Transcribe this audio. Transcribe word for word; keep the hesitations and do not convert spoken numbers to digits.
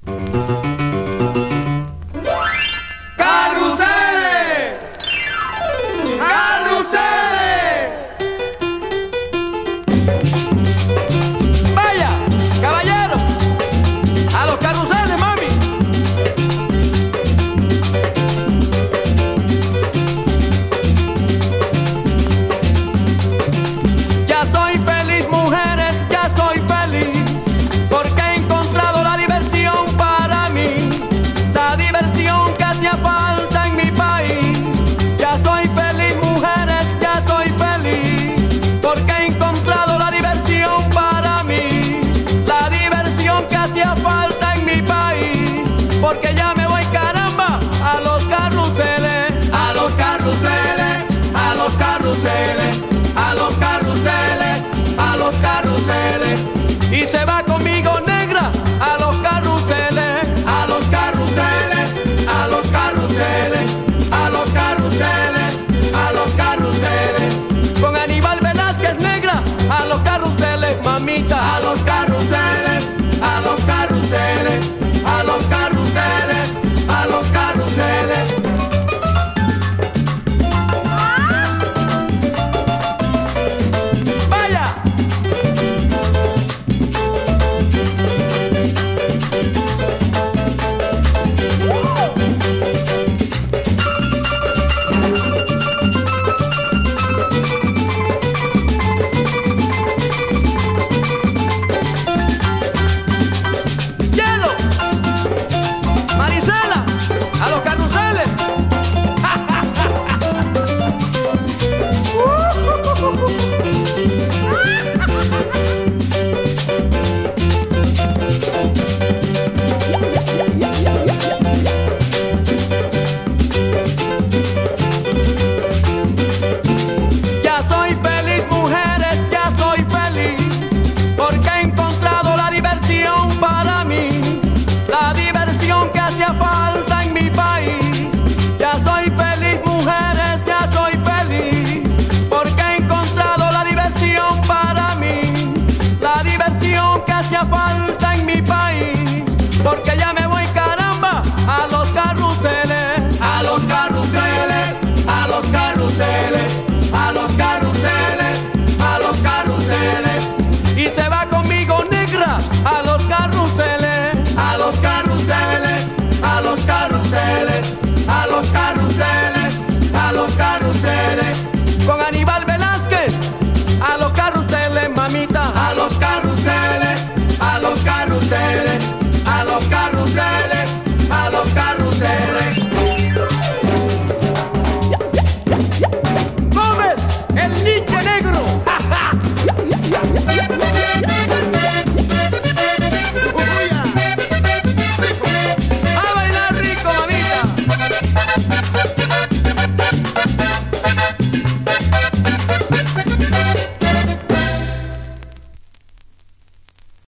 ¡Carruseles! ¡Carruseles! Vaya, caballero, a los carruseles, mami. Ya soy feliz, mujeres, ya soy feliz, porque he encontrado la diversión para mí, la diversión que hacía falta en mi país. Ya soy feliz, mujeres, ya soy feliz, porque he encontrado la diversión para mí, la diversión que hacía falta en mi país, porque ya me voy, caramba, a los carruseles, a los carruseles, a los carruseles, a los carruseles, a los carruseles, y se va conmigo, negra, a los carruseles, a los carruseles, a los carruseles, a los carruseles, a los carruseles, con Aníbal Velázquez, negra, a los carruseles, mamita, a los carruseles, a los carruseles, a los carruseles, a los carruseles. ¡Vaya! ¡Hielo! ¡Marisela! ¡A los carruseles! Ya soy feliz, mujeres, ya soy feliz, porque he encontrado la diversión para mí, la diversión que hacía falta en mi país. Ya soy feliz, mujeres, ya soy feliz, porque he encontrado la diversión para mí, la diversión que hacía falta.